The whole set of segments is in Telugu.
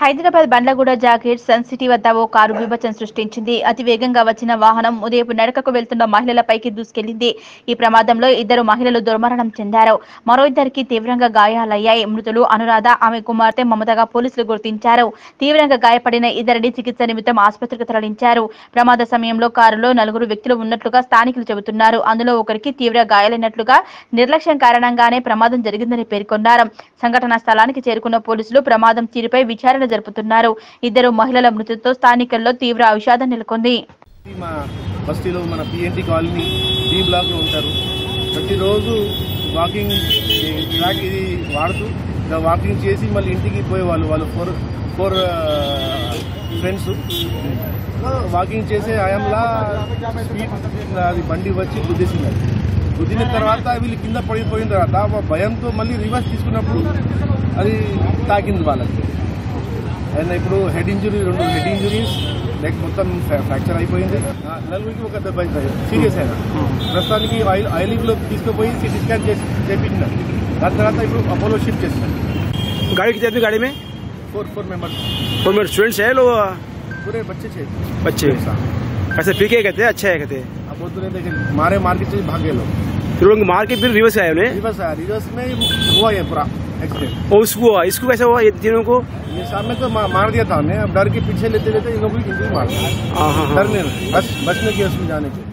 హైదరాబాద్ బండ్లగూడ జాగీర్ సన్ సిటీ వద్ద ఓ కారు బీభత్సం సృష్టించింది. అతి వేగంగా వచ్చిన వాహనం ఉదయపు నడకకు వెళ్తున్న మహిళలపైకి దూసుకెళ్లింది. ఈ ప్రమాదంలో 2 మహిళలు దుర్మరణం చెందారు. మరో 2కి తీవ్రంగా గాయాలయ్యాయి. మృతులు అనురాధ, ఆమె కుమార్తె మమతగా పోలీసులు గుర్తించారు. తీవ్రంగా గాయపడిన ఇద్దరిని చికిత్స నిమిత్తం ఆసుపత్రికి తరలించారు. ప్రమాద సమయంలో కారులో 4 వ్యక్తులు ఉన్నట్లుగా స్థానికులు చెబుతున్నారు. అందులో ఒకరికి తీవ్ర గాయాలైనట్లుగా, నిర్లక్ష్యం కారణంగానే ప్రమాదం జరిగిందని పేర్కొన్నారు. సంఘటనా స్థలానికి చేరుకున్న పోలీసులు ప్రమాదం తీరుపై విచారణ జరుపుతున్నారు. 2 మహిళల మృతితో స్థానికుల్లో తీవ్ర విషాదం నెలకొంది. మా బస్తీలో మన పిఎన్టీ కాలనీ బి బ్లాక్ లో ఉంటారు. ప్రతిరోజు వాకింగ్ ట్రాక్ ఇది వాడుతూ వాకింగ్ చేసి మళ్ళీ ఇంటికి పోయేవాళ్ళు. వాళ్ళు ఫోర్ ఫ్రెండ్స్ వాకింగ్ చేసే ఆయంలా స్పీడ్ అది బండి వచ్చి గుద్దేసింది. గుద్దిన తర్వాత వీళ్ళు కింద పడిపోయిన తర్వాత భయంతో మళ్ళీ రివర్స్ తీసుకున్నప్పుడు అది తాకింది వాళ్ళకి. అండ్ ఇప్పుడు head injury, 2 head injuries, leg మొత్తం ఫ్రాక్చర్ అయిపోయింది. 4కి ఒక దెబ్బ సీరియస్ అయినా. ప్రస్తుతానికి ఐలీవ్లో తీసుకుపోయి సిటీ స్కాన్ చేపించినారు. దాని తర్వాత ఇప్పుడు అపోలో షిఫ్ట్ చేస్తున్నారు. गाड़ी कितने गाड़ी में 4 मेंबर्स स्टूडेंट्स है लोग पूरे बच्चे ऐसे पी के कहते हैं अच्छे है कहते हैं. अब बोलते रहते कि मारे मार के भागे लोग, फिर लोग मार के फिर रिवर्स आए उन्हें. रिवर्स में हुआ ये पूरा एक्सीडेंट. और इसको कैसे हुआ ये तीनों को? ये सामने तो मार दिया था हमने. अब डर के पीछे लेते इन लोगों को मार दिया. डरने बचने की उसमें जाने के.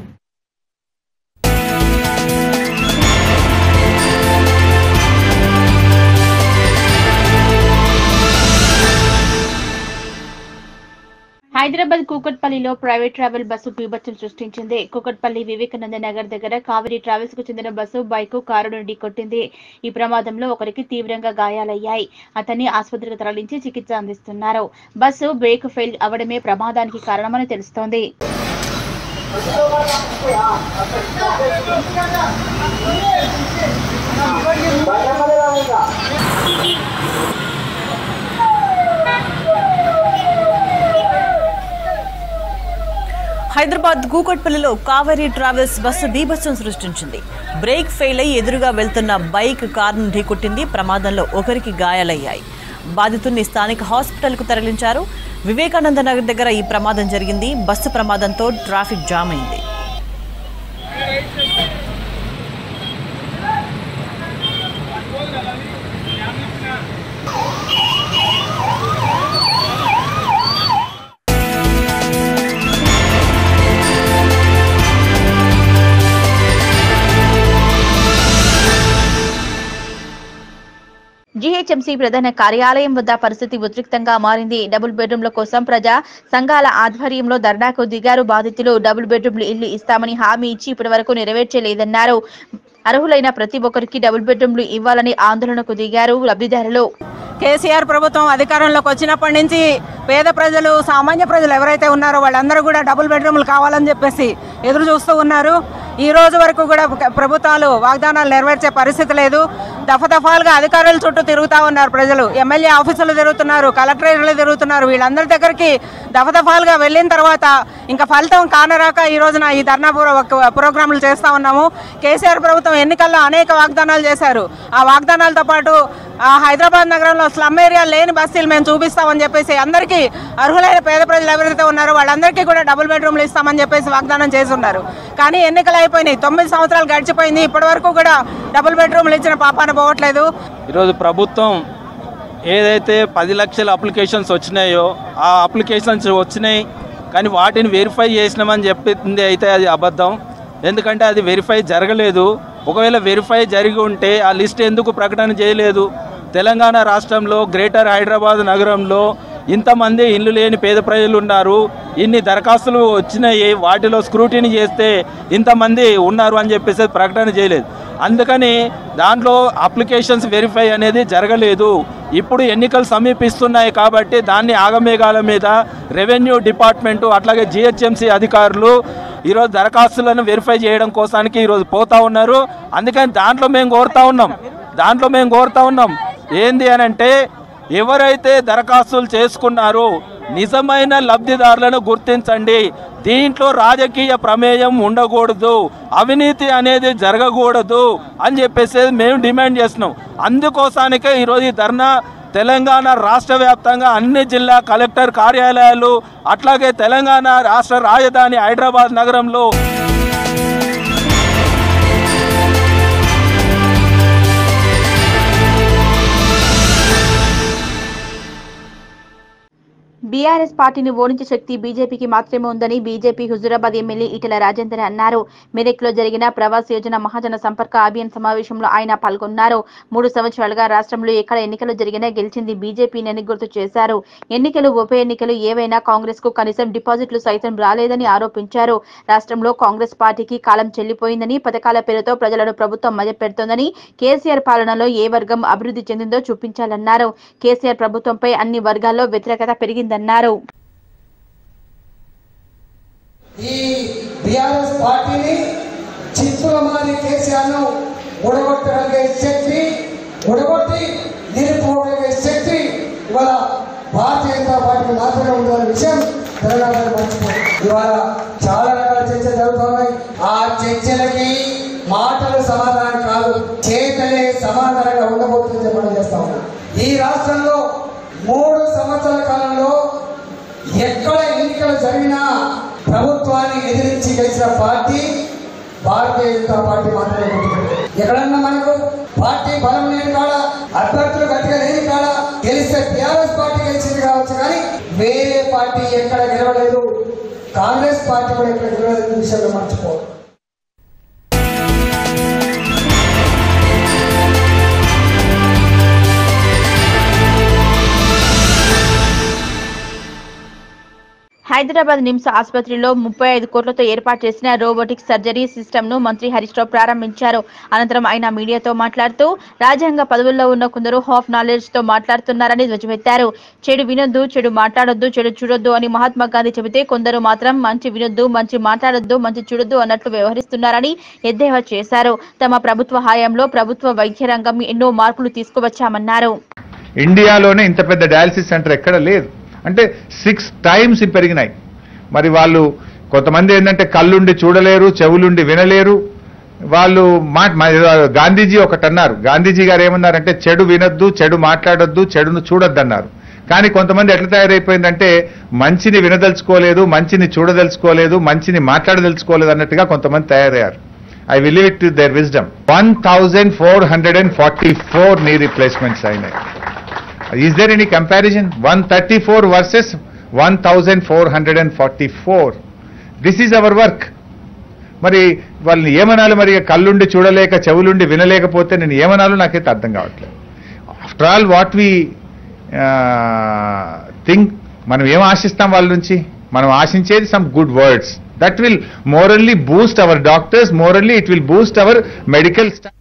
హైదరాబాద్ కూకట్పల్లిలో ప్రైవేట్ ట్రావెల్ బస్సు బీభత్సం సృష్టించింది. కూకట్పల్లి వివేకానంద నగర్ దగ్గర కావేరీ ట్రావెల్స్ కు చెందిన బస్సు బైక్ కారును ఢీకొట్టింది. ఈ ప్రమాదంలో ఒకరికి తీవ్రంగా గాయాలయ్యాయి. అతన్ని ఆసుపత్రికి తరలించి చికిత్స అందిస్తున్నారు. బస్సు బ్రేక్ ఫెయిల్ అవడమే ప్రమాదానికి కారణమని తెలుస్తోంది. హైదరాబాద్ కూకట్పల్లిలో కావేరీ ట్రావెల్స్ బస్సు బీభత్సం సృష్టించింది. బ్రేక్ ఫెయిల్ అయి ఎదురుగా వెళ్తున్న బైక్ కారును ఢీకొట్టింది. ప్రమాదంలో ఒకరికి గాయాలయ్యాయి. బాధితుడిని స్థానిక హాస్పిటల్కు తరలించారు. వివేకానంద నగర్ దగ్గర ఈ ప్రమాదం జరిగింది. బస్సు ప్రమాదంతో ట్రాఫిక్ జామ్ అయింది. జీహెచ్ఎంసీ ప్రధాన కార్యాలయం వద్ద పరిస్థితి ఉద్రిక్తంగా మారింది. డబుల్ బెడ్రూమ్ల కోసం ప్రజా సంఘాల ఆధ్వర్యంలో ధర్నాకు దిగారు బాధితులు. డబుల్ బెడ్రూమ్లు ఇల్లు ఇస్తామని హామీ ఇచ్చి ఇప్పటివరకు నెరవేర్చలేదన్నారు. అర్హులైన ప్రతి ఒక్కరికి డబుల్ బెడ్రూమ్లు ఇవ్వాలని ఆందోళనకు దిగారు లబ్ధిదారులు. కేసీఆర్ ప్రభుత్వం అధికారంలోకి వచ్చినప్పటి నుంచి పేద ప్రజలు, సామాన్య ప్రజలు ఎవరైతే ఉన్నారో వాళ్ళందరూ కూడా డబుల్ బెడ్రూమ్లు కావాలని చెప్పేసి ఎదురు చూస్తూ ఉన్నారు. ఈ రోజు వరకు కూడా ప్రభుత్వాలు వాగ్దానాలు నెరవేర్చే పరిస్థితి లేదు. దఫాలుగా అధికారుల చుట్టూ తిరుగుతూ ఉన్నారు ప్రజలు. ఎమ్మెల్యే ఆఫీసులు తిరుగుతున్నారు, కలెక్టరేట్లు తిరుగుతున్నారు. వీళ్ళందరి దగ్గరికి దఫాలుగా వెళ్ళిన తర్వాత ఇంకా ఫలితం కానరాక ఈ రోజున ఈ ధర్నా ప్రోగ్రాంలు చేస్తూ ఉన్నాము. కేసీఆర్ ప్రభుత్వం ఎన్నికల్లో అనేక వాగ్దానాలు చేశారు. ఆ వాగ్దానాలతో పాటు హైదరాబాద్ నగరంలో స్లమ్ ఏరియా లేని బస్తీలు మేము చూపిస్తామని చెప్పేసి అందరికీ అర్హులైన పేద ప్రజలు ఎవరైతే ఉన్నారో వాళ్ళందరికీ కూడా డబుల్ బెడ్రూమ్లు ఇస్తామని చెప్పేసి వాగ్దానం చేసి ఉన్నారు. కానీ ఎన్నికలు అయిపోయినాయి. 9 సంవత్సరాలు గడిచిపోయింది. ఇప్పటి వరకు కూడా డబుల్ బెడ్రూమ్లు ఇచ్చిన పాపాన పోవట్లేదు. ఈరోజు ప్రభుత్వం ఏదైతే 10 లక్షల అప్లికేషన్స్ వచ్చినాయో ఆ అప్లికేషన్స్ వచ్చినాయి, కానీ వాటిని వెరిఫై చేసినామని చెప్పింది అయితే అది అబద్ధం. ఎందుకంటే అది వెరిఫై జరగలేదు. ఒకవేళ వెరిఫై జరిగి ఉంటే ఆ లిస్ట్ ఎందుకు ప్రకటన చేయలేదు? తెలంగాణ రాష్ట్రంలో గ్రేటర్ హైదరాబాద్ నగరంలో ఇంతమంది ఇల్లు లేని పేద ప్రజలు ఉన్నారు, ఇన్ని దరఖాస్తులు వచ్చినాయి, వాటిలో స్క్రూటినీ చేస్తే ఇంతమంది ఉన్నారు అని చెప్పేసి ప్రకటన చేయలేదు. అందుకని దాంట్లో అప్లికేషన్స్ వెరిఫై అనేది జరగలేదు. ఇప్పుడు ఎన్నికలు సమీపిస్తున్నాయి కాబట్టి దాన్ని ఆగమేఘాల మీద రెవెన్యూ డిపార్ట్మెంటు అట్లాగే జిహెచ్ఎంసీ అధికారులు ఈరోజు దరఖాస్తులను వెరిఫై చేయడం కోసానికి ఈరోజు పోతా ఉన్నారు. అందుకని దాంట్లో మేము కోరుతా ఉన్నాం ఏంది అని అంటే, ఎవరైతే దరఖాస్తులు చేసుకున్నారో నిజమైన లబ్ధిదారులను గుర్తించండి. దీంట్లో రాజకీయ ప్రమేయం ఉండకూడదు, అవినీతి అనేది జరగకూడదు అని చెప్పేసి మేము డిమాండ్ చేస్తున్నాం. అందుకోసానికే ఈరోజు ఈ ధర్నా తెలంగాణ రాష్ట్ర వ్యాప్తంగా అన్ని జిల్లా కలెక్టర్ కార్యాలయాలు అట్లాగే తెలంగాణ రాష్ట్ర రాజధాని హైదరాబాద్ నగరంలో బీఆర్ఎస్ పార్టీని ఓడించే శక్తి బీజేపీకి మాత్రమే ఉందని బీజేపీ హుజూరాబాద్ ఎమ్మెల్యే ఈటెల రాజేందర్ అన్నారు. మెదక్లో జరిగిన ప్రవాస్ యోజన మహాజన సంపర్క అభియాన్ సమావేశంలో ఆయన పాల్గొన్నారు. 3 సంవత్సరాలుగా రాష్ట్రంలో ఎక్కడ ఎన్నికలు జరిగినా గెలిచింది బీజేపీని గుర్తు చేశారు. ఎన్నికలు ఉప ఎన్నికలు ఏవైనా కాంగ్రెస్ కు కనీసం డిపాజిట్లు సైతం రాలేదని ఆరోపించారు. రాష్ట్రంలో కాంగ్రెస్ పార్టీకి కాలం చెల్లిపోయిందని, పథకాల పేరుతో ప్రజలను ప్రభుత్వం మభ్యపెడుతోందని, కేసీఆర్ పాలనలో ఏ వర్గం అభివృద్ధి చెందిందో చూపించాలన్నారు. కేసీఆర్ ప్రభుత్వంపై అన్ని వర్గాల్లో వ్యతిరేకత పెరిగిందన్నారు. ఈ బీఆర్ఎస్ పార్టీని చిత్తులమారి కేసీఆర్ను ఓడగొట్టగలిగే శక్తి, ఓడగొట్టి నిలుపుకోగలిగే శక్తి ఇవాళ భారతీయ జనతా పార్టీకి మాత్రమే ఉందన్న విషయం తెలంగాణ మర్చిపోయింది. ఇవాళ చాలా రకాల చర్చలు జరుగుతున్నాయి. ఆ చర్చలకి మాటలు సమాధానం కాదు, చేతలే సమాధానంగా ఉండబోతుందని చెప్పడం చేస్తా ఉన్నాం. ఈ రాష్ట్రంలో 3 సంవత్సరాల కాలంలో ఎక్కడ ఎన్నికలు జరిగినా ప్రభుత్వాన్ని ఎదిరించి గెలిచిన పార్టీ భారతీయ జనతా పార్టీ మాత్రమే. ఎక్కడన్నా మనకు పార్టీ బలం లేని కాడ, అభ్యర్థులు గట్టిగా లేని కాడ గెలిస్తే టీఆర్ఎస్ పార్టీ గెలిచింది కావచ్చు, కానీ వేరే పార్టీ ఎక్కడ గెలవలేదు. కాంగ్రెస్ పార్టీ కూడా ఎక్కడ గెలవలేదు విషయంలో మర్చిపోదు. హైదరాబాద్ నిమ్స్ ఆసుపత్రిలో 35 కోట్లతో ఏర్పాటు చేసిన రోబోటిక్ సర్జరీ సిస్టమ్ ను మంత్రి హరీష్ రావు ప్రారంభించారు. అనంతరం ఆయన మీడియాతో మాట్లాడుతూ రాజ్యాంగ పదవుల్లో ఉన్న కొందరు హాఫ్ నాలెడ్జ్ తో మాట్లాడుతున్నారని ధ్వజమెత్తారు. చెడు వినొద్దు, చెడు మాట్లాడొద్దు, చెడు చూడొద్దు అని మహాత్మా గాంధీ చెబితే కొందరు మాత్రం మంచి వినొద్దు, మంచి మాట్లాడొద్దు, మంచి చూడొద్దు అన్నట్లు వ్యవహరిస్తున్నారని ఎద్దేవా చేశారు. తమ ప్రభుత్వ హయాంలో ప్రభుత్వ వైద్య రంగం ఎన్నో మార్పులు తీసుకువచ్చామన్నారు. ఇండియాలోనే ఇంత పెద్ద డయాలసిస్ సెంటర్ ఎక్కడ లేదు, అంటే 6 times పెరిగినాయి. మరి వాళ్ళు కొంతమంది ఏంటంటే కళ్ళుండి చూడలేరు, చెవులుండి వినలేరు. వాళ్ళు గాంధీజీ ఒకటి అన్నారు. గాంధీజీ గారు ఏమన్నారంటే చెడు వినొద్దు, చెడు మాట్లాడొద్దు, చెడును చూడొద్దు అన్నారు. కానీ కొంతమంది ఎట్లా తయారైపోయిందంటే మంచిని వినదలుచుకోలేదు, మంచిని చూడదలుచుకోలేదు, మంచిని మాట్లాడదలుచుకోలేదు అన్నట్టుగా కొంతమంది తయారయ్యారు. I will leave it to their wisdom. 1444 knee replacements అయినాయి. Is there any comparison? 134 versus 1444. This is our work. మరి వాళ్ళని ఏమనాలి? మరి కళ్ళుండి చూడలేక చెవులుండి వినలేకపోతే నేను ఏమనాలో నాకైతే అర్థం కావట్లేదు. After all what we think, మనం ఏం ఆశిస్తాం వాళ్ళ నుంచి? మనం ఆశించేది some good words that will morally boost our doctors, morally it will boost our medical staff.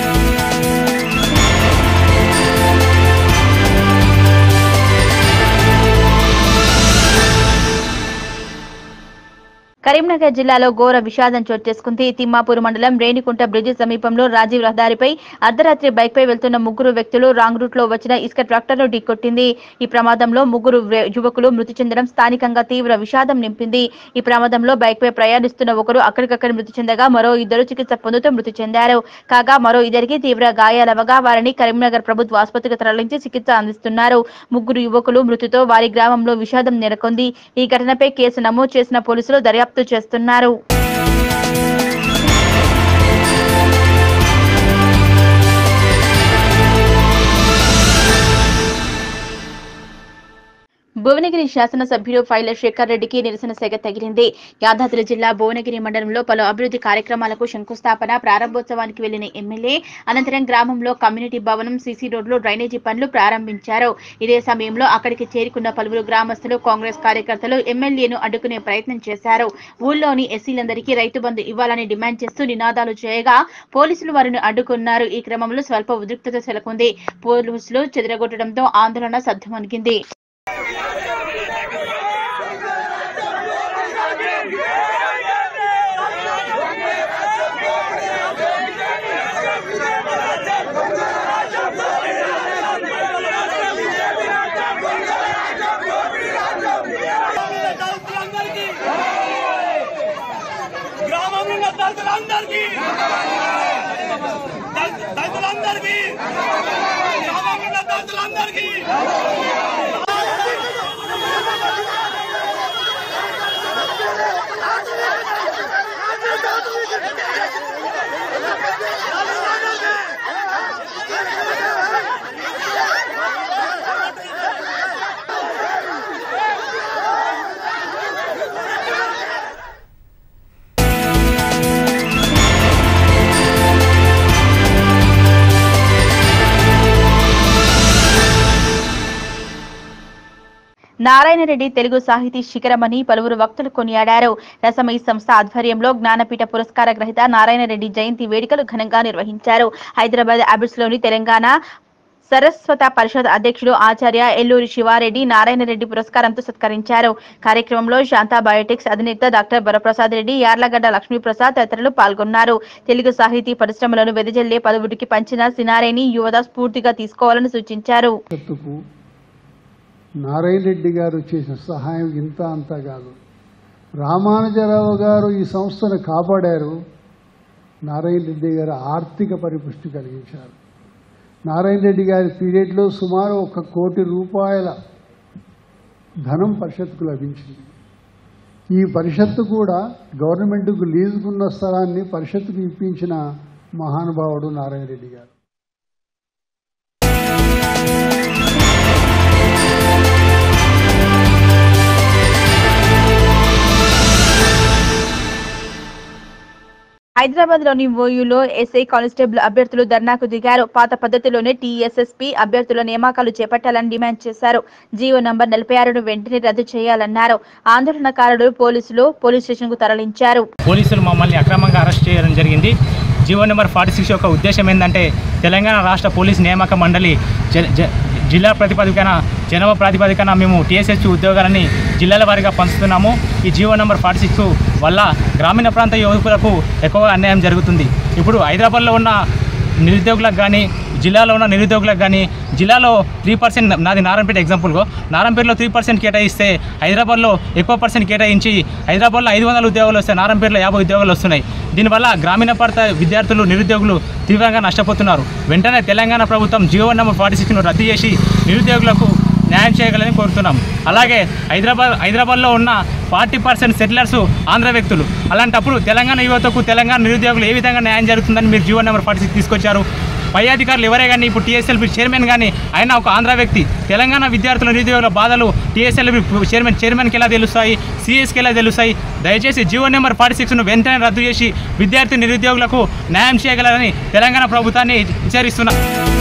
Karimnagar జిల్లాలో ఘోర విషాదం చోటు చేసుకుంది. తిమ్మాపూర్ మండలం రేణికుంట బ్రిడ్జి సమీపంలో రాజీవ్ రహదారిపై అర్ధరాత్రి బైక్ పై వెళ్తున్న 3 వ్యక్తులు రాంగ్ రూట్ లో వచ్చిన ఇసుక ట్రాక్టర్ను ఢీకొట్టింది. ఈ ప్రమాదంలో 3 యువకులు మృతి చెందడం స్థానికంగా తీవ్ర విషాదం నింపింది. ఈ ప్రమాదంలో బైక్ పై ప్రయాణిస్తున్న ఒకరు అక్కడికక్కడ మృతి చెందగా మరో 2 చికిత్స పొందుతూ మృతి చెందారు. కాగా మరో 2కి తీవ్ర గాయాలవగా వారిని కరీంనగర్ ప్రభుత్వ ఆసుపత్రికి తరలించి చికిత్స అందిస్తున్నారు. 3 యువకులు మృతితో వారి గ్రామంలో విషాదం నెలకొంది. ఈ ఘటనపై కేసు నమోదు చేసిన పోలీసులు దర్యాప్తు చేస్తున్నారు. భువనగిరి శాసనసభ్యుడు ఫైల శేఖర్ రెడ్డికి నిరసన సెగ తగిలింది. యాదాద్రి జిల్లా భువనగిరి మండలంలో పలు అభివృద్ధి కార్యక్రమాలకు శంకుస్థాపన, ప్రారంభోత్సవానికి వెళ్లిన ఎమ్మెల్యే అనంతరం గ్రామంలో కమ్యూనిటీ భవనం, సీసీ రోడ్లు, డ్రైనేజీ పనులు ప్రారంభించారు. ఇదే సమయంలో అక్కడికి చేరుకున్న పలువురు గ్రామస్తులు, కాంగ్రెస్ కార్యకర్తలు ఎమ్మెల్యేను అడ్డుకునే ప్రయత్నం చేశారు. ఊళ్ళోని ఎస్సీలందరికీ రైతు బంధు ఇవ్వాలని డిమాండ్ చేస్తూ నినాదాలు చేయగా పోలీసులు వారిని అడ్డుకున్నారు. ఈ క్రమంలో స్వల్ప ఉద్రిక్తత నెలకొంది. పోలీసులు చెదరగొట్టడంతో ఆందోళన సద్దుమణిగింది. నారాయణరెడ్డి తెలుగు సాహితీ శిఖరమని పలువురు వక్తలు కొనియాడారు. రసమయి సంస్థ ఆధ్వర్యంలో జ్ఞానపీఠ పురస్కార గ్రహీత నారాయణరెడ్డి జయంతి వేడుకలు ఘనంగా నిర్వహించారు. హైదరాబాద్ అబిడ్స్లోని తెలంగాణ సరస్వత పరిషత్ అధ్యక్షుడు ఆచార్య ఎల్లూరి శివారెడ్డి నారాయణరెడ్డి పురస్కారంతో సత్కరించారు. కార్యక్రమంలో శాంతా బయోటెక్స్ అధినేత డాక్టర్ వరప్రసాద్ రెడ్డి, యార్లగడ్డ లక్ష్మీప్రసాద్ తదితరులు పాల్గొన్నారు. తెలుగు సాహితీ పరిశ్రమలను వెదజల్లే పలువురికి పంచిన సినారేని యువత స్ఫూర్తిగా తీసుకోవాలని సూచించారు. నారాయణ రెడ్డి గారు చేసిన సహాయం ఇంత అంతా కాదు. రామానుజరావు గారు ఈ సంస్థను కాపాడారు. నారాయణ రెడ్డి గారు ఆర్థిక పరిపుష్టి కలిగించారు. నారాయణ రెడ్డి గారి పీరియడ్లో సుమారు 1 కోటి రూపాయల ధనం పరిషత్కు లభించింది. ఈ పరిషత్తు కూడా గవర్నమెంట్కు లీజుకున్న స్థలాన్ని పరిషత్తుకు ఇప్పించిన మహానుభావుడు నారాయణ రెడ్డి గారు. హైదరాబాద్ లోని ఓయూలో ఎస్ఐ కానిస్టేబుల్ అభ్యర్థులు ధర్నాకు దిగారు. పాత పద్ధతిలోనే టీఎస్ఎస్పీ అభ్యర్థుల నియామకాలు చేపట్టాలని డిమాండ్ చేశారు. జీవో నంబర్ 46ను వెంటనే రద్దు చేయాలన్నారు. ఆందోళనకారులు పోలీస్ స్టేషన్ కు తరలించారు. పోలీసులు మమ్మల్ని అక్రమంగా అరెస్ట్ చేయడం జరిగింది. జీవో నెంబర్ 46 యొక్క ఉద్దేశం ఏంటంటే తెలంగాణ రాష్ట్ర పోలీస్ నియామక మండలి జిల్లా ప్రాతిపదికన జనాభా ప్రాతిపదికన మేము టీఎస్ఎస్పీ ఉద్యోగాలని జిల్లాల వారీగా పంచుతున్నాము. ఈ జీవో నెంబర్ 46 వల్ల గ్రామీణ ప్రాంత యువకులకు ఎక్కువగా అన్యాయం జరుగుతుంది. ఇప్పుడు హైదరాబాద్లో ఉన్న నిరుద్యోగులకు కానీ జిల్లాలో ఉన్న నిరుద్యోగులకు కానీ జిల్లాలో 3% నాది నారాయణపేట ఎగ్జాంపుల్గా నారాయణపేటలో 3% కేటాయిస్తే హైదరాబాద్లో ఎక్కువ పర్సెంట్ కేటాయించి హైదరాబాద్లో 500 ఉద్యోగాలు వస్తాయి, నారాయణపేటలో 50 ఉద్యోగాలు వస్తున్నాయి. దీనివల్ల గ్రామీణ ప్రాంత విద్యార్థులు నిరుద్యోగులు తీవ్రంగా నష్టపోతున్నారు. వెంటనే తెలంగాణ ప్రభుత్వం జీవో నెంబర్ 46ను రద్దు చేసి నిరుద్యోగులకు న్యాయం చేయగలని కోరుతున్నాం. అలాగే హైదరాబాద్లో ఉన్న 40% సెటిలర్స్ ఆంధ్ర వ్యక్తులు. అలాంటప్పుడు తెలంగాణ యువతకు తెలంగాణ నిరుద్యోగులు ఏ విధంగా న్యాయం జరుగుతుందని మీరు జీవో నెంబర్ 46 తీసుకొచ్చారు. పై అధికారులు ఎవరే కానీ ఇప్పుడు టీఎస్ఎల్పీ చైర్మన్ కానీ ఆయన ఒక ఆంధ్ర వ్యక్తి. తెలంగాణ విద్యార్థుల నిరుద్యోగుల బాధలు టీఎస్ఎల్పీ చైర్మన్కి ఎలా తెలుస్తాయి, సిఎస్కి ఎలా తెలుస్తాయి? దయచేసి జీవో నెంబర్ 46ను వెంటనే రద్దు చేసి విద్యార్థి నిరుద్యోగులకు న్యాయం చేయగలరని తెలంగాణ ప్రభుత్వాన్ని హెచ్చరిస్తున్నాం.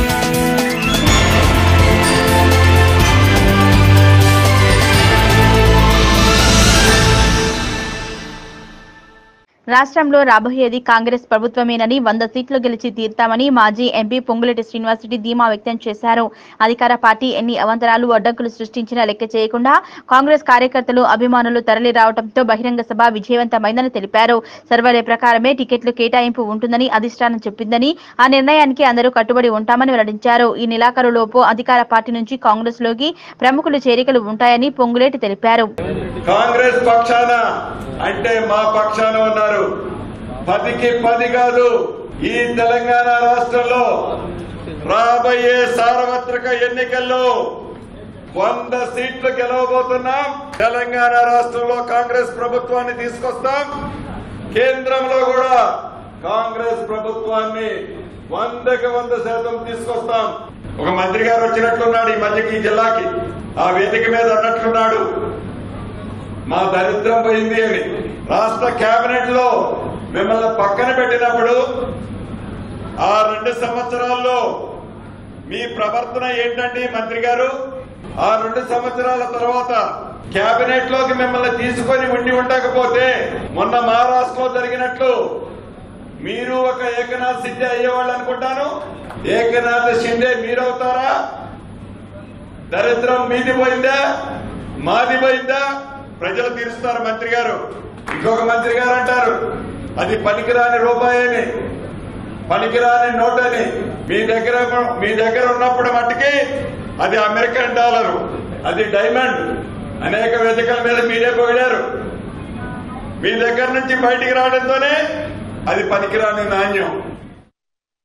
రాష్ట్రంలో రాబోయేది కాంగ్రెస్ ప్రభుత్వమేనని 100 సీట్లు గెలిచి తీర్తామని మాజీ ఎంపీ పొంగులేటి శ్రీనివాసరెడ్డి ధీమా వ్యక్తం చేశారు. అధికార పార్టీ ఎన్ని అవాంతరాలు అడ్డంకులు సృష్టించినా లెక్క చేయకుండా కాంగ్రెస్ కార్యకర్తలు అభిమానులు తరలి రావడంతో బహిరంగ సభ విజయవంతమైందని తెలిపారు. సర్వేల ప్రకారమే టికెట్లు కేటాయింపు ఉంటుందని అధిష్టానం చెప్పిందని ఆ నిర్ణయానికి అందరూ కట్టుబడి ఉంటామని వెల్లడించారు. ఈ నెలాఖరులోపు అధికార పార్టీ నుంచి కాంగ్రెస్ లోకి ప్రముఖులు చేరికలు ఉంటాయని పొంగులేటి తెలిపారు. కాంగ్రెస్ పక్షాన అంటే మా పక్షాన ఉన్నారు. 10కి 10 కాదు, ఈ తెలంగాణ రాష్ట్రంలో రాబోయే సార్వత్రిక ఎన్నికల్లో 100 సీట్లు గెలవబోతున్నాం. తెలంగాణ రాష్ట్రంలో కాంగ్రెస్ ప్రభుత్వాన్ని తీసుకొస్తాం. కేంద్రంలో కూడా కాంగ్రెస్ ప్రభుత్వాన్ని 100కి 100% తీసుకొస్తాం. ఒక మంత్రి గారు వచ్చినట్లున్నాడు ఈ మధ్యకి ఈ జిల్లాకి, ఆ వేదిక మీద అన్నట్లున్నాడు మా దరిద్రం పోయింది అని. రాష్ట్ర కేబినెట్ లో మిమ్మల్ని పక్కన పెట్టినప్పుడు ఆ 2 సంవత్సరాల్లో మీ ప్రవర్తన ఏంటండి మంత్రి గారు? ఆ 2 సంవత్సరాల తర్వాత కేబినెట్ లోకి మిమ్మల్ని తీసుకొని ఉండకపోతే మొన్న మహారాష్ట్రలో జరిగినట్లు మీరు ఒక ఏకనాథ్ షిండే అయ్యేవాళ్ళు అనుకుంటాను. ఏకనాథ్ షిండే మీరవుతారా? దరిద్రం మీది పోయిందా మాది పోయిందా? ప్రజలు తీరుస్తారు మంత్రి గారు. ఇంకొక మంత్రి గారు అంటారు అది పనికిరాని రూపాయని, పనికిరాని నోటని. మీ దగ్గర ఉన్నప్పుడు మట్టికి అది అమెరికన్ డాలరు, అది డైమండ్. అనేక వేదికల మీద మీరే పొగిడారు. మీ దగ్గర నుంచి బయటికి రావడంతోనే అది పనికిరాని నాణ్యం.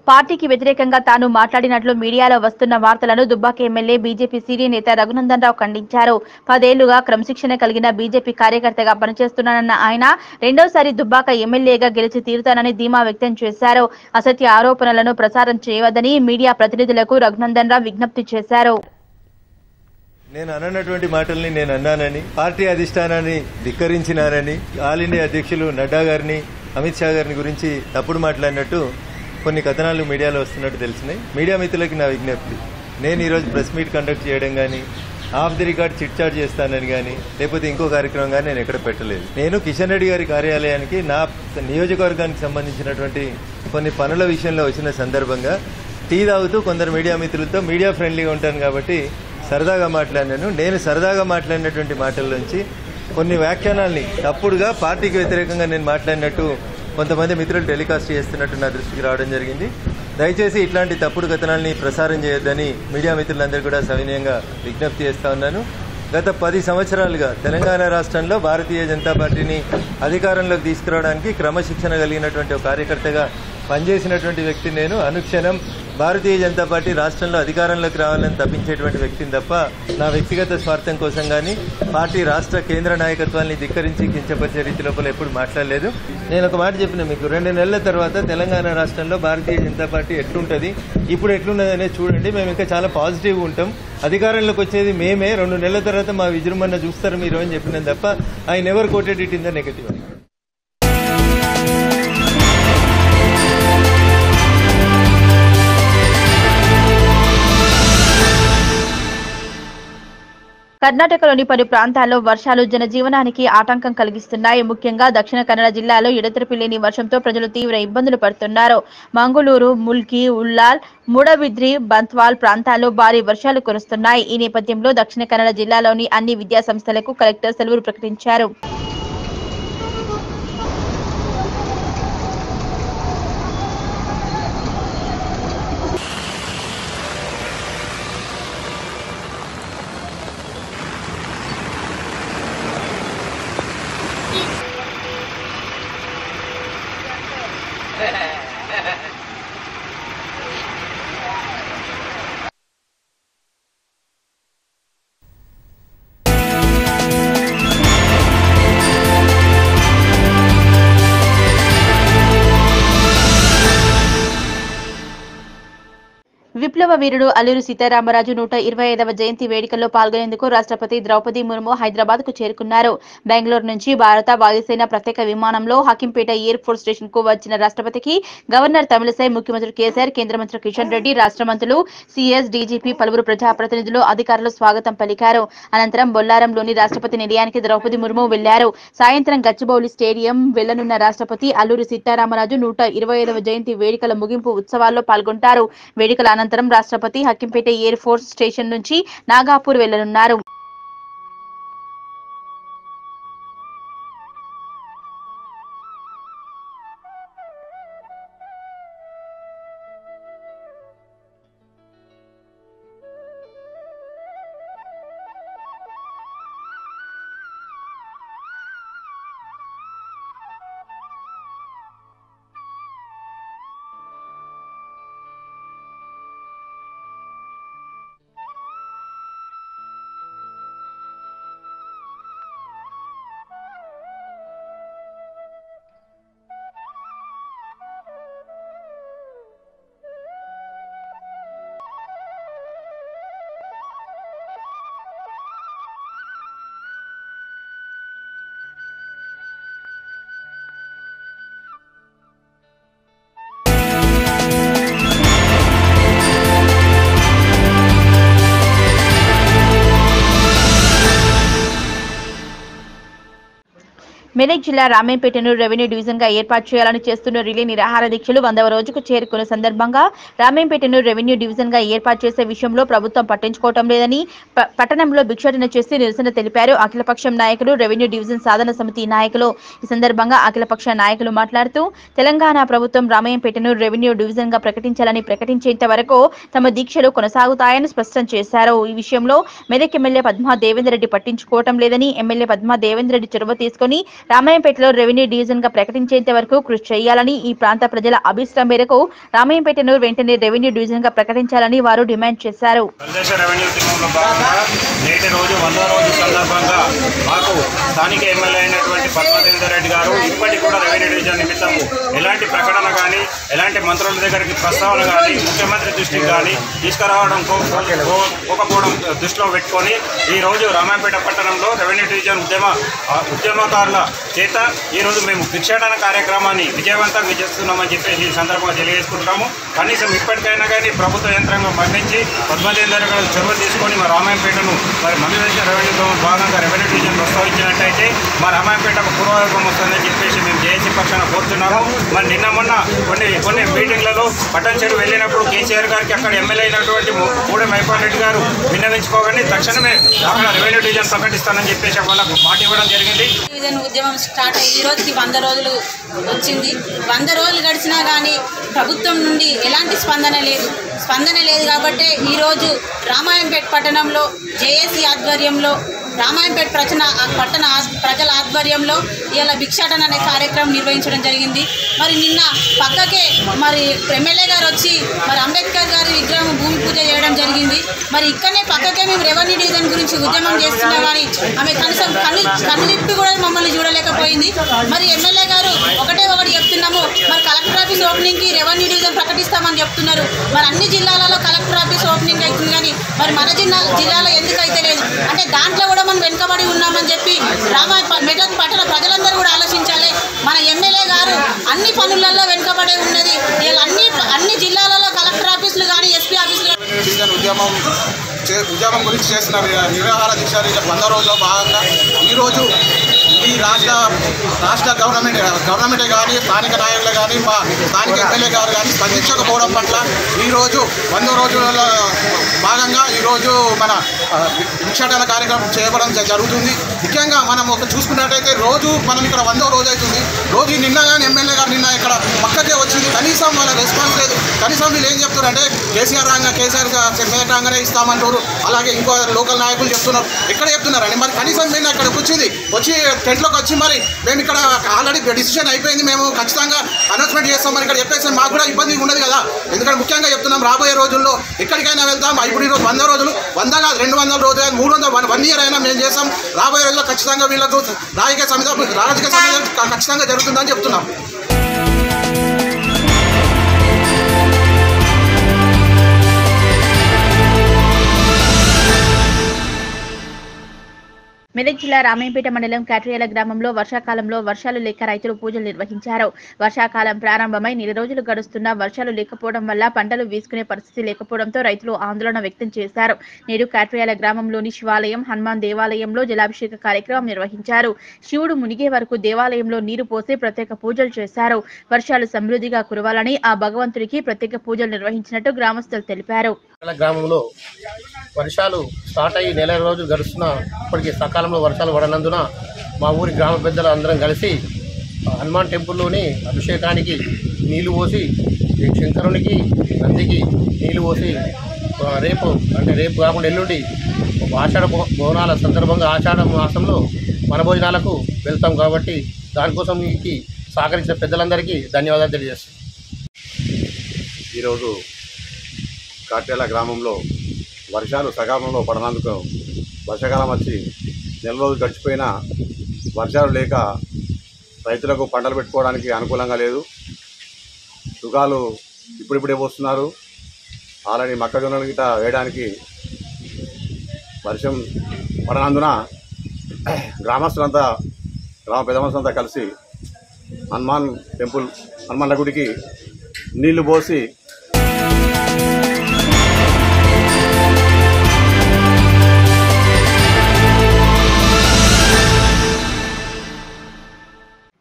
పార్టీకి వ్యతిరేకంగా తాను మాట్లాడినట్లు మీడియాలో వస్తున్న వార్తలను దుబ్బాక ఎమ్మెల్యే బీజేపీ సీనియర్ నేత రఘునందన్ రావు ఖండించారు. 10 ఏళ్లుగా క్రమశిక్షణ కలిగిన బీజేపీ కార్యకర్తగా పనిచేస్తున్నానన్న ఆయన రెండోసారి దుబ్బాక ఎమ్మెల్యేగా గెలిచి తీరుతానని ధీమా వ్యక్తం చేశారు. అసత్య ఆరోపణలను ప్రసారం చేయవద్దని మీడియా ప్రతినిధులకు రఘునందన్ రావు విజ్ఞప్తి చేశారు. నేను అన్నటువంటి మాటల్ని నేను అన్నానని, పార్టీ అధిష్టానాన్ని ధిక్కరించినానని, ఆల్ ఇండియా అధ్యక్షులు నడ్డా గారిని, అమిత్ షా గారిని గురించి తప్పుడు మాట్లాడినట్టు కొన్ని కథనాలు మీడియాలో వస్తున్నట్టు తెలిసినాయి. మీడియా మిత్రులకి నా విజ్ఞప్తి, నేను ఈరోజు ప్రెస్ మీట్ కండక్ట్ చేయడం కానీ, off the record chit chat చేస్తానని కానీ, లేకపోతే ఇంకో కార్యక్రమం కానీ నేను ఎక్కడ పెట్టలేదు. నేను కిషన్ రెడ్డి గారి కార్యాలయానికి నా నియోజకవర్గానికి సంబంధించినటువంటి కొన్ని పనుల విషయంలో వచ్చిన సందర్భంగా టీ తాగుతూ కొందరు మీడియా మిత్రులతో మీడియా ఫ్రెండ్లీగా ఉంటాను కాబట్టి సరదాగా మాట్లాడినాను. నేను సరదాగా మాట్లాడినటువంటి మాటల్లోంచి కొన్ని వ్యాఖ్యానాల్ని తప్పుడుగా పార్టీకి వ్యతిరేకంగా నేను మాట్లాడినట్టు కొంతమంది మిత్రులు టెలికాస్ట్ చేస్తున్నట్టు నా దృష్టికి రావడం జరిగింది. దయచేసి ఇట్లాంటి తప్పుడు కథనాల్ని ప్రసారం చేయొద్దని మీడియా మిత్రులందరూ కూడా సవినయంగా విజ్ఞప్తి చేస్తా ఉన్నాను. గత 10 సంవత్సరాలుగా తెలంగాణ రాష్ట్రంలో భారతీయ జనతా పార్టీని అధికారంలోకి తీసుకురావడానికి క్రమశిక్షణ కలిగినటువంటి ఒక కార్యకర్తగా పనిచేసినటువంటి వ్యక్తి నేను. అనుక్షణం భారతీయ జనతా పార్టీ రాష్ట్రంలో అధికారంలోకి రావాలని తప్పించేటువంటి వ్యక్తిని తప్ప నా వ్యక్తిగత స్వార్థం కోసం కానీ పార్టీ రాష్ట్ర కేంద్ర నాయకత్వాన్ని ధిక్కరించి కించపరిచే రీతి లోపల ఎప్పుడు మాట్లాడలేదు. నేను ఒక మాట చెప్పిన మీకు, 2 నెలల తర్వాత తెలంగాణ రాష్ట్రంలో భారతీయ జనతా పార్టీ ఎట్లుంటుంది, ఇప్పుడు ఎట్లున్నది అనేది చూడండి. మేము ఇంకా చాలా పాజిటివ్గా ఉంటాం. అధికారంలోకి వచ్చేది మేమే. 2 నెలల తర్వాత మా విజృంభణ చూస్తారు మీరు అని చెప్పినాను తప్ప I never quoted it in the negative. కర్ణాటకలోని పలు ప్రాంతాల్లో వర్షాలు జనజీవనానికి ఆటంకం కలిగిస్తున్నాయి. ముఖ్యంగా దక్షిణ కన్నడ జిల్లాలో ఎడతెరిపి లేని వర్షంతో ప్రజలు తీవ్ర ఇబ్బందులు పడుతున్నారు. మంగళూరు, ముల్కి, ఉల్లాల్, మూడబిద్రి, బంత్వాల్ ప్రాంతాల్లో భారీ వర్షాలు కురుస్తున్నాయి. ఈ నేపథ్యంలో దక్షిణ కన్నడ జిల్లాలోని అన్ని విద్యా సంస్థలకు కలెక్టర్ సెలవులు ప్రకటించారు. విప్లవ వీరుడు అల్లూరి సీతారామరాజు 125వ జయంతి వేడుకల్లో పాల్గొనేందుకు రాష్ట్రపతి ద్రౌపది ముర్ము హైదరాబాద్ కు చేరుకున్నారు. బెంగళూరు నుంచి భారత వాయుసేన ప్రత్యేక విమానంలో హకింపేట ఎయిర్ ఫోర్స్ స్టేషన్ కు వచ్చిన రాష్ట్రపతికి గవర్నర్ తమిళసై, ముఖ్యమంత్రి కేసీఆర్, కేంద్ర మంత్రి కిషన్ రెడ్డి, రాష్ట్ర మంత్రులు, సీఎస్, డీజీపీ, పలువురు ప్రజాప్రతినిధులు, అధికారులు స్వాగతం పలికారు. అనంతరం బొల్లారంలోని రాష్ట్రపతి నిలయానికి ద్రౌపది ముర్ము వెళ్లారు. సాయంత్రం గచ్చిబౌలి స్టేడియం వెళ్లనున్న రాష్ట్రపతి అల్లూరి సీతారామరాజు 125వ జయంతి వేడుకల ముగింపు ఉత్సవాల్లో పాల్గొంటారు. వేడుకల అనంతరం రాష్ట్రపతి హకింపేట ఎయిర్ ఫోర్స్ స్టేషన్ నుంచి నాగాపూర్ వెళ్లనున్నారు. మెదక్ జిల్లా రామేంపేటను రెవెన్యూ డివిజన్ గా ఏర్పాటు చేయాలని చేస్తున్న రిలే నిరాహార దీక్షలు 100వ రోజుకు చేరుకున్న సందర్భంగా రామేంపేటను రెవెన్యూ డివిజన్ గా ఏర్పాటు చేసే విషయంలో ప్రభుత్వం పట్టించుకోవటం లేదని పట్టణంలో భిక్షాటన చేసి నిరసన తెలిపారు అఖిలపక్షం నాయకులు, రెవెన్యూ డివిజన్ సాధన సమితి నాయకులు. ఈ సందర్భంగా అఖిలపక్ష నాయకులు మాట్లాడుతూ తెలంగాణ ప్రభుత్వం రామేంపేటను రెవెన్యూ డివిజన్ గా ప్రకటించాలని ప్రకటించేంత వరకు తమ దీక్షలు కొనసాగుతాయని స్పష్టం చేశారు. ఈ విషయంలో మెదక్ ఎమ్మెల్యే పద్మా దేవేందర్ రెడ్డి పట్టించుకోవటం లేదని, ఎమ్మెల్యే పద్మా దేవేందర్ రెడ్డి చొరవ తీసుకుని రామాయంపేటలో రెవెన్యూ డివిజన్ గా ప్రకటించేంత వరకు కృషి చేయాలని, ఈ ప్రాంత ప్రజల అభిష్టం మేరకు రామాయంపేటను వెంటనే రెవెన్యూ డివిజన్ గా ప్రకటించాలని వారు డిమాండ్ చేశారు. నేటి రోజు 100వ రోజు సందర్భంగా మాకు స్థానిక ఎమ్మెల్యే అయినటువంటి పద్మదేవేందర్ రెడ్డి గారు ఇప్పటికి కూడా రెవెన్యూ డివిజన్ నిమిత్తము ఎలాంటి ప్రకటన కానీ ఎలాంటి మంత్రుల దగ్గరికి ప్రస్తావన కానీ ముఖ్యమంత్రి దృష్టికి కానీ తీసుకురావడం పోకపోవడం దృష్టిలో పెట్టుకొని ఈరోజు రామాయంపేట పట్టణంలో రెవెన్యూ డివిజన్ ఉద్యమకారుల చేత ఈరోజు మేము భిక్షాటన కార్యక్రమాన్ని విజయవంతంగా చేస్తున్నామని చెప్పేసి ఈ సందర్భంగా తెలియజేసుకుంటున్నాము. కనీసం ఇప్పటికైనా కానీ ప్రభుత్వ యంత్రాంగం మరణించి పద్మదేవేందర్ గారు చొరవ తీసుకొని మా రామాయంపేటను మరి మండల రెవెన్యూలో భాగంగా రెవెన్యూ డివిజన్ ప్రస్తావించినట్టయితే మా రామాయంపేటకు పూర్వవైభవం వస్తుందని చెప్పేసి మేము జేఏసీ పక్షాన కోరుతున్నాము. మరి నిన్న మొన్న కొన్ని మీటింగ్లలో పట్టణచెరు వెళ్ళినప్పుడు కేసీఆర్ గారికి అక్కడ ఎమ్మెల్యే అయినటువంటి మూడే మైపాల్ రెడ్డి గారు విన్నవించుకోగానే తక్షణమే అక్కడ రెవెన్యూ డివిజన్ ప్రకటిస్తానని చెప్పేసి వాళ్ళకు మాట ఇవ్వడం జరిగింది. డివిజన్ ఉద్యమం స్టార్ట్ అయ్యి ఈ రోజుకి 100 రోజులు వచ్చింది. 100 రోజులు గడిచినా కానీ ప్రభుత్వం నుండి ఎలాంటి స్పందన లేదు కాబట్టి ఈరోజు రామాయంపేట పట్టణంలో జేఏసీ ఆధ్వర్యంలో రామాయంపేట పట్టణ ప్రజల ఆధ్వర్యంలో ఇలా భిక్షాటన అనే కార్యక్రమం నిర్వహించడం జరిగింది. మరి నిన్న పక్కకే మరి ఎమ్మెల్యే గారు వచ్చి మరి అంబేద్కర్ గారి విగ్రహం భూమి పూజ చేయడం జరిగింది. మరి ఇక్కడనే పక్కకే మేము రెవెన్యూ డివిజన్ గురించి ఉద్యమం చేస్తున్నాం కానీ ఆమె కనీసం కన్నులిప్పి కూడా మమ్మల్ని చూడలేకపోయింది. మరి ఎమ్మెల్యే గారు ఒకటి చెప్తున్నాము, మరి కలెక్టర్ ఆఫీస్ ఓపెనింగ్ కి రెవెన్యూ డివిజన్ ప్రకటిస్తామని చెప్తున్నారు. మరి అన్ని జిల్లాలలో కలెక్టర్ ఆఫీస్ ఓపెనింగ్ అవుతుంది కానీ మరి మన జిల్లాలో ఎందుకు అయితే లేదు అంటే దాంట్లో కూడా మనం వెనుకబడి ఉన్నామని చెప్పి మెదక్ పట్టణ ప్రజలందరూ కూడా ఆలోచించాలి. మన ఎమ్మెల్యే గారు అన్ని పనులలో వెనుకబడే ఉన్నది. అన్ని జిల్లాలలో కలెక్టర్ ఆఫీసులు కానీ ఎస్పీ ఆఫీసులు ఉద్యమం గురించి చేసిన నిరాహార దీక్ష 100 రోజుల్లో భాగంగా ఈరోజు ఈ రాష్ట్ర గవర్నమెంటే కానీ స్థానిక నాయకులు కానీ మా స్థానిక ఎమ్మెల్యే గారు కానీ స్పందించకపోవడం పట్ల ఈరోజు 100 రోజులలో భాగంగా ఈరోజు మన భిక్షాటన కార్యక్రమం చేయడం జరుగుతుంది. ముఖ్యంగా మనం చూసుకున్నట్టయితే రోజు మనం ఇక్కడ 100వ రోజు అవుతుంది. రోజు నిన్న కానీ ఎమ్మెల్యే గారు నిన్న ఇక్కడ పక్కకే వచ్చింది, కనీసం వాళ్ళ రెస్పాన్స్ లేదు. కనీసం వీళ్ళు ఏం చెప్తున్నారంటే కేసీఆర్ రాగానే ఇస్తామంటారు, అలాగే ఇంకో లోకల్ నాయకులు చెప్తున్నారు. ఎక్కడ చెప్తున్నారండి మరి? కనీసం మేము ఇక్కడ వచ్చి టెంట్లోకి వచ్చి మరి మేము ఇక్కడ ఆల్రెడీ డిసిషన్ అయిపోయింది, మేము ఖచ్చితంగా అనౌన్స్మెంట్ చేస్తాం మరి ఇక్కడ చెప్పేసి మాకు కూడా ఇబ్బంది ఉండదు కదా. ఎందుకంటే ముఖ్యంగా చెప్తున్నాం రాబోయే రోజుల్లో ఎక్కడికైనా వెళ్తాం. ఇప్పుడు ఈరోజు 100 రోజులు 100 కాదు 200 రోజులు 300 1 ఇయర్ అయినా మేము చేస్తాం. రాబోయే రోజుల్లో ఖచ్చితంగా వీళ్ళకు రాజకీయ సమితి ఖచ్చితంగా జరుగుతుందని చెప్తున్నాం. మెదక్ జిల్లా రామాయంపేట మండలం కాట్రియాల గ్రామంలో వర్షాకాలంలో వర్షాలు లేక రైతులు పూజలు నిర్వహించారు. వర్షాకాలం ప్రారంభమై 4 రోజులు గడుస్తున్నా వర్షాలు లేకపోవడం వల్ల పంటలు వేసుకునే పరిస్థితి లేకపోవడంతో రైతులు ఆందోళన వ్యక్తం చేశారు. నేడు కాట్రియాల గ్రామంలోని శివాలయం హనుమాన్ దేవాలయంలో జలాభిషేక కార్యక్రమం నిర్వహించారు. శివుడు మునిగే వరకు దేవాలయంలో నీరు పోసి ప్రత్యేక పూజలు చేశారు. వర్షాలు సమృద్ధిగా కురవాలని ఆ భగవంతుడికి ప్రత్యేక పూజలు నిర్వహించినట్టు గ్రామస్తులు తెలిపారు. గ్రామంలో వర్షాలు స్టార్ట్ అయ్యి 4 రోజులు గడుస్తున్నా ఇప్పటికీ సకాలంలో వర్షాలు పడనందున మా ఊరి గ్రామ పెద్దలు అందరం కలిసి హనుమాన్ టెంపుల్లోని అభిషేకానికి నీళ్లు పోసి శంకరునికి నందికి నీళ్లు పోసి రేపు కాకుండా ఎల్లుండి ఆషాఢ బోనాల సందర్భంగా ఆషాఢ మాసంలో వనభోజనాలకు వెళ్తాం కాబట్టి దానికోసం మీకు సహకరించిన పెద్దలందరికీ ధన్యవాదాలు తెలియజేస్తాం. ఈరోజు కాట్యాల గ్రామంలో వర్షాలు సకాలంలో పడనందుకు వర్షాకాలం వచ్చి 4 రోజులు గడిచిపోయినా వర్షాలు లేక రైతులకు పంటలు పెట్టుకోవడానికి అనుకూలంగా లేదు. సుఖాలు ఇప్పుడిప్పుడే పోస్తున్నారు. ఆల్రెడీ మొక్కజొన్నలు గిట్ట వేయడానికి వర్షం పడనందున గ్రామస్తులంతా గ్రామ పెద్ద మనుషులంతా కలిసి హనుమాన్ గుడికి నీళ్లు పోసి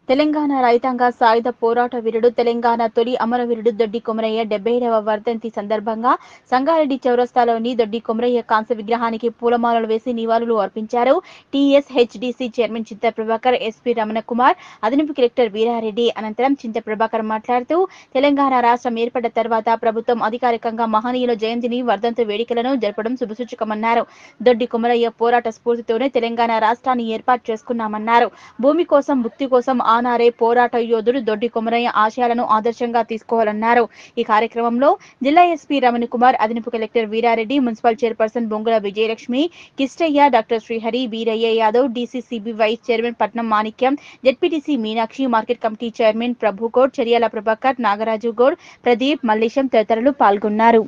తెలంగాణ రైతాంగ సాయుధ పోరాట వీరుడు తెలంగాణ తొలి అమరవీరుడు దొడ్డి కొమరయ్య 77వ వర్ధంతి సందర్భంగా సంగారెడ్డి చౌరస్తాలోని దొడ్డి కొమరయ్య కాంస్య విగ్రహానికి పూలమాలలు వేసి నివాళులు అర్పించారు. టీఎస్హెచ్డిసి చైర్మన్ చింత ప్రభాకర్, ఎస్పీ రమణ కుమార్, అదనపు కలెక్టర్ వీరారెడ్డి. అనంతరం చింత ప్రభాకర్ మాట్లాడుతూ తెలంగాణ రాష్ట్రం ఏర్పడ్డ తర్వాత ప్రభుత్వం అధికారికంగా మహనీయుల జయంతిని వర్ధంతి వేడుకలను జరపడం శుభసూచకమన్నారు. దొడ్డి కొమరయ్య పోరాట స్ఫూర్తితోనే తెలంగాణ రాష్ట్రాన్ని ఏర్పాటు చేసుకున్నామన్నారు. భూమి కోసం, ముక్తి కోసం ఆనారే పోరాట యోధుడు దొడ్డి కొమరయ్య ఆశయాలను ఆదర్శంగా తీసుకోవాలన్నారు. ఈ కార్యక్రమంలో జిల్లా ఎస్పీ రమణ కుమార్, అదనపు collector Veerareddy, municipal chairperson Bongula Vijayalakshmi, Kishtaiah, doctor Srihari, Veeraiah Yadav, DCCB vice chairman Patnam Manikyam, ZPTC Meenakshi, market committee chairman Prabhugoud, Cheriyala Prabhakar, Nagaraju Goud, Pradeep, Mallesham తదితరులు పాల్గొన్నారు.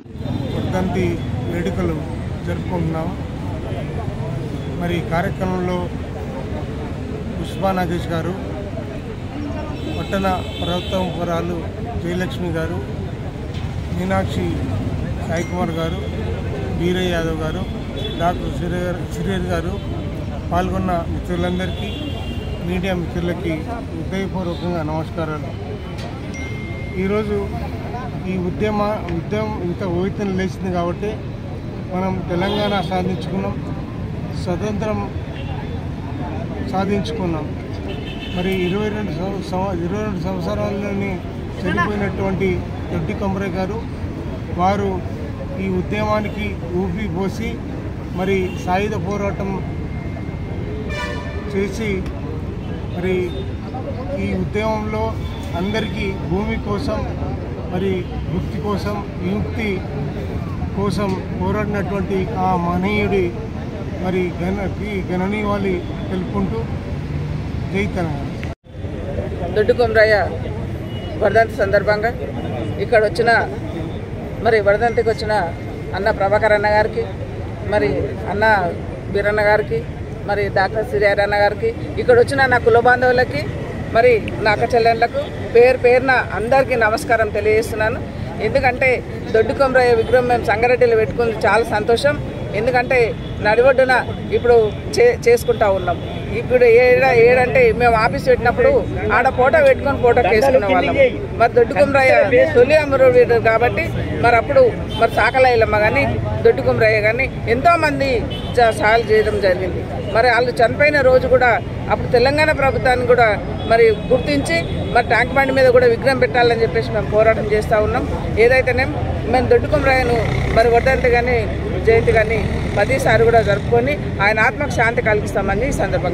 మరి కార్యక్రమంలో పుష్పా నాగేష్ గారు, పట్టణ ప్రభుత్వపురాలు జయలక్ష్మి గారు, మీనాక్షి సాయి కుమార్ గారు, వీరయ్య యాదవ్ గారు, డాక్టర్ శ్రీహరి గారు పాల్గొన్న మిత్రులందరికీ, మీడియా మిత్రులకి హృదయపూర్వకంగా నమస్కారాలు. ఈరోజు ఈ ఉద్యమం ఇంత ఊహితను లేచింది కాబట్టి మనం తెలంగాణ సాధించుకున్నాం, స్వతంత్రం సాధించుకున్నాం. మరి 22 సంవత్సరాల్లోని చనిపోయినటువంటి దొడ్డి కొమరయ్య గారు వారు ఈ ఉద్యమానికి ఊపి పోసి మరి సాయుధ పోరాటం చేసి మరి ఈ ఉద్యమంలో అందరికీ భూమి కోసం, మరి ముక్తి కోసం, విముక్తి కోసం పోరాడినటువంటి ఆ మహనీయుడి మరి గణనీయాలు తెలుపుకుంటూ జై తెలంగాణ. దొడ్డి కొమరయ్య వర్ధంతి సందర్భంగా ఇక్కడ వచ్చిన మరి వర్ధంతికి వచ్చిన అన్న ప్రభాకర్ అన్న గారికి, మరి అన్న బీరన్న గారికి, మరి డాక్టర్ శ్రీహరి అన్న గారికి, ఇక్కడ వచ్చిన నా కుల బాంధవులకి, మరి నా అక్క చెల్లెళ్ళకు పేరున అందరికీ నమస్కారం తెలియజేస్తున్నాను. ఎందుకంటే దొడ్డి కొమరయ్య విగ్రహం మేము సంగారెడ్డిలో పెట్టుకుంది చాలా సంతోషం. ఎందుకంటే నడిబొడ్డున ఇప్పుడు చేసుకుంటా ఉన్నాం. ఇప్పుడు ఏడంటే మేము ఆఫీస్ పెట్టినప్పుడు ఆడ ఫోటో పెట్టుకొని ఫోటోకి వేసుకునే వాళ్ళం. మరి దొడ్డి కొమరయ్య తొలి అమరవీరుడు కాబట్టి మరి అప్పుడు మరి సాకలయ్యమ్మ కానీ దొడ్డి కొమరయ్య కానీ ఎంతోమంది సహాయాలు చేయడం జరిగింది. మరి వాళ్ళు చనిపోయిన రోజు కూడా అప్పుడు తెలంగాణ ప్రభుత్వాన్ని కూడా మరి గుర్తించి మరి ట్యాంక్ బండి మీద కూడా విగ్రహం పెట్టాలని చెప్పేసి మేము పోరాటం చేస్తూ ఉన్నాం. ఏదైతేనే మేము దొడ్డి కొమరయ్యను మరి వర్ధంతి కానీ జయంతి కానీ ప్రతిసారి కూడా జరుపుకొని ఆయన ఆత్మకు శాంతి కలిగిస్తామని ఈ సందర్భంగా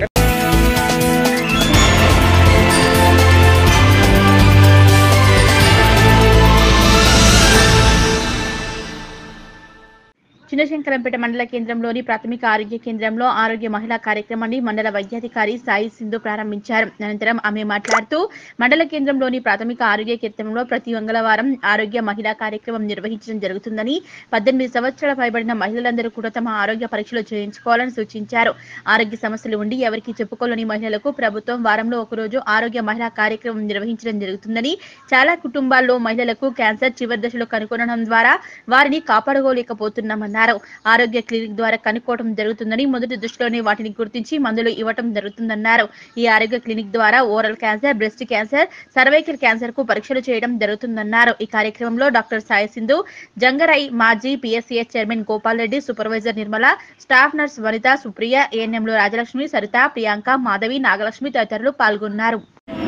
చిన్నశంకరంపేట మండల కేంద్రంలోని ప్రాథమిక ఆరోగ్య కేంద్రంలో ఆరోగ్య మహిళా కార్యక్రమాన్ని మండల వైద్యాధికారి సాయి సింధు ప్రారంభించారు. అనంతరం ఆమె మాట్లాడుతూ మండల కేంద్రంలోని ప్రాథమిక ఆరోగ్య కేంద్రంలో ప్రతి మంగళవారం ఆరోగ్య మహిళా కార్యక్రమం నిర్వహించడం జరుగుతుందని, 18 సంవత్సరాల పైబడిన మహిళలందరూ కూడా తమ ఆరోగ్య పరీక్షలు చేయించుకోవాలని సూచించారు. ఆరోగ్య సమస్యలు ఉండి ఎవరికి చెప్పుకోలేని మహిళలకు ప్రభుత్వం వారంలో ఒకరోజు ఆరోగ్య మహిళా కార్యక్రమం నిర్వహించడం జరుగుతుందని, చాలా కుటుంబాల్లో మహిళలకు క్యాన్సర్ చివరి దశలో కనుగొనడం ద్వారా వారిని కాపాడుకోలేకపోతున్నామన్నారు. ఆరోగ్య క్లినిక్ ద్వారా కనుక్కోవడం జరుగుతుందని, మొదటి దృష్టిలోనే వాటిని గుర్తించి మందులు ఇవ్వడం జరుగుతుందన్నారు. ఈ ఆరోగ్య క్లినిక్ ద్వారా oral cancer, breast cancer, cervical cancer కు పరీక్షలు చేయడం జరుగుతుందన్నారు. ఈ కార్యక్రమంలో డాక్టర్ సాయి సింధు, జంగరై మాజీ PSCS chairman Gopal Reddy, supervisor Nirmala, staff nurse Vanitha, Supriya, ఏఎన్ఎంలు రాజలక్ష్మి, సరిత, ప్రియాంక, మాధవి, నాగలక్ష్మి తదితరులు పాల్గొన్నారు.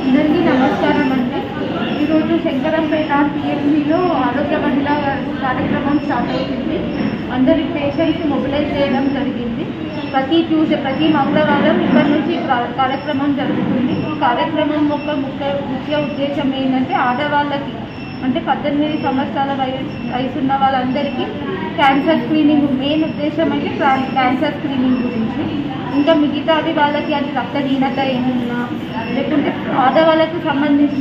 ఈరోజు శంకరంపేట పిఎంసిలో ఆరోగ్య మహిళా కార్యక్రమం స్టార్ట్ అవుతుంది. అందరి పేషెంట్స్ మొబిలైజ్ చేయడం జరిగింది. ప్రతి మంగళవారం ఇక్కడ నుంచి కార్యక్రమం జరుగుతుంది. కార్యక్రమం యొక్క ముఖ్య ఉద్దేశం ఏంటంటే ఆడవాళ్ళకి అంటే 18 సంవత్సరాల వయసున్న వాళ్ళందరికీ క్యాన్సర్ స్క్రీనింగ్ మెయిన్ ఉద్దేశం అయితే క్యాన్సర్ స్క్రీనింగ్ గురించి. ఇంకా మిగతాది వాళ్ళకి అది రక్తహీనత ఏమున్నా లేకుంటే ఆడవాళ్ళకు సంబంధించిన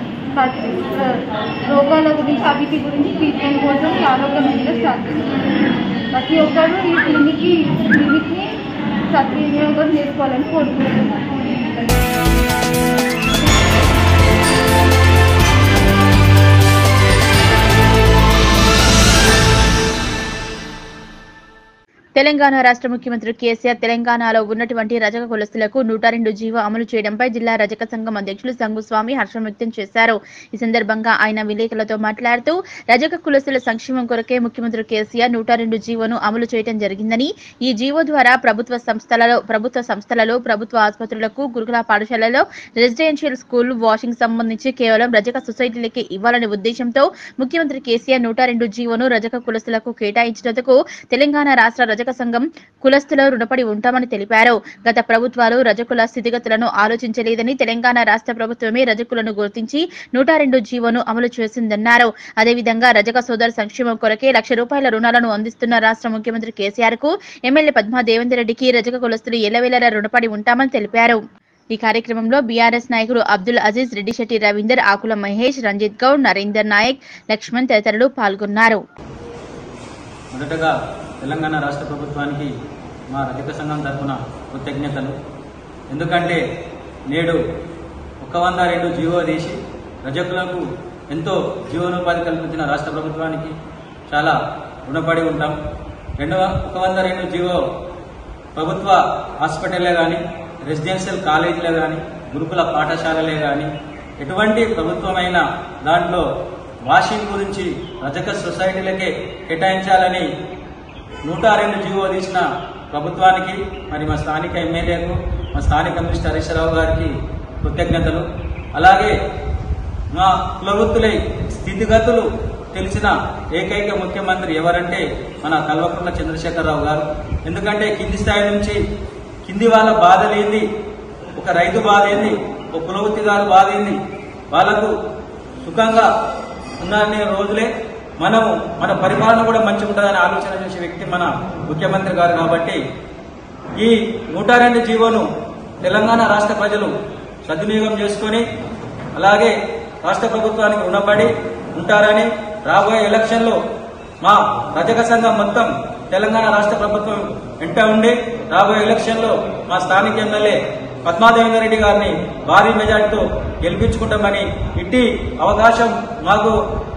రోగాల గురించి వీటి గురించి ట్రీట్మెంట్ కోసం ఆరోగ్య మహిళ స్టార్ట్ చేస్తారు. ప్రతి ఒక్కరూ ఈ క్లినిక్ని సద్వినియోగం చేసుకోవాలని కోరుకుంటున్నాను. తెలంగాణ రాష్ట్ర ముఖ్యమంత్రి కేసీఆర్ తెలంగాణలో ఉన్నటువంటి రజక కులస్తులకు 102 జీవో అమలు చేయడంపై జిల్లా రజక సంఘం అధ్యక్షులు సంగుస్వామి హర్షం వ్యక్తం చేశారు. ఈ సందర్భంగా ఆయన విలేకరులతో మాట్లాడుతూ రజక కులస్తుల సంక్షేమం కొరకే ముఖ్యమంత్రి కేసీఆర్ 102 జీవోను అమలు చేయడం జరిగిందని, ఈ జీవో ద్వారా ప్రభుత్వ సంస్థలలో, ప్రభుత్వ ఆసుపత్రులకు, గురుకుల పాఠశాలలో, రెసిడెన్షియల్ స్కూల్ వాషింగ్ సంబంధించి కేవలం రజక సొసైటీలకే ఇవ్వాలనే ఉద్దేశంతో ముఖ్యమంత్రి కేసీఆర్ 102 జీవోను రజక కులస్తులకు కేటాయించినందుకు తెలంగాణ రాష్ట్ర రజక సంఘం కులస్తుల రుణపడి ఉంటామని తెలిపారు. గత ప్రభుత్వాలు రజకుల స్థితిగతులను ఆలోచించలేదని, తెలంగాణ రాష్ట్ర ప్రభుత్వమే రజకులను గుర్తించి 102 జీవోను అమలు చేసిందన్నారు. అదేవిధంగా రజక సోదర సంక్షేమం కొరకే ₹1,00,000 రుణాలను అందిస్తున్న రాష్ట్ర ముఖ్యమంత్రి కేసీఆర్ కు ఎమ్మెల్యే పద్మా దేవేందర్ రెడ్డికి రజక కులస్తులు ఎల్లవేళలా రుణపడి ఉంటామని తెలిపారు. ఈ కార్యక్రమంలో బీఆర్ఎస్ నాయకులు అబ్దుల్ అజీజ్, రెడ్డిశెట్టి రవీందర్, ఆకుల మహేష్, రంజిత్ గౌడ్, నరేందర్ నాయక్, లక్ష్మణ్ తదితరులు పాల్గొన్నారు. మొదటగా తెలంగాణ రాష్ట్ర ప్రభుత్వానికి మా రజక సంఘం తరఫున కృతజ్ఞతలు. ఎందుకంటే నేడు 102 జీవో తీసి రజకులకు ఎంతో జీవనోపాధి కల్పించిన రాష్ట్ర ప్రభుత్వానికి చాలా రుణపడి ఉంటాం. 102 జీవో ప్రభుత్వ హాస్పిటల్లే కానీ, రెసిడెన్షియల్ కాలేజీలే కానీ, గురుకుల పాఠశాలలే కానీ ఎటువంటి ప్రభుత్వమైన దాంట్లో వాషింగ్ గురించి రజక సొసైటీలకే కేటాయించాలని 102 జీవో తీసిన ప్రభుత్వానికి, మరి మా స్థానిక ఎమ్మెల్యేకు, మా స్థానిక మినిస్టర్ హరీష్ రావు గారికి కృతజ్ఞతలు. అలాగే మా కులవృత్తులై స్థితిగతులు తెలిసిన ఏకైక ముఖ్యమంత్రి ఎవరంటే మన కల్వకుంట్ల చంద్రశేఖరరావు గారు. ఎందుకంటే కింది స్థాయి నుంచి కింది వాళ్ళ బాధలేంది, ఒక రైతు బాధ ఏంది, ఒక కులవృత్తిదారు బాధ ఏంది, వాళ్లకు సుఖంగా ఉన్న రోజులే మనము మన పరిపాలన కూడా మంచిగా ఉంటుందని ఆలోచన చేసే వ్యక్తి మన ముఖ్యమంత్రి గారు. కాబట్టి ఈ 102 జీవోను తెలంగాణ రాష్ట్ర ప్రజలు సద్వినియోగం చేసుకుని అలాగే రాష్ట్ర ప్రభుత్వానికి రుణపడి ఉంటారని, రాబోయే ఎలక్షన్లో మా రజక సంఘం మొత్తం తెలంగాణ రాష్ట్ర ప్రభుత్వం వెంట ఉండి రాబోయే ఎలక్షన్లో మా స్థానిక ఎమ్మెల్యే పద్మా దేవేందర్ రెడ్డి గారిని భారీ మెజార్టీతో గెలిపించుకుంటామని, ఇట్టి అవకాశం మాకు